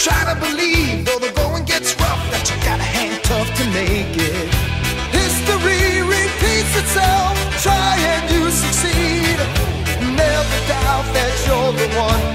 Try to believe, though the going gets rough, that you gotta hang tough to make it. History repeats itself. Try and you succeed. Never doubt that you're the one.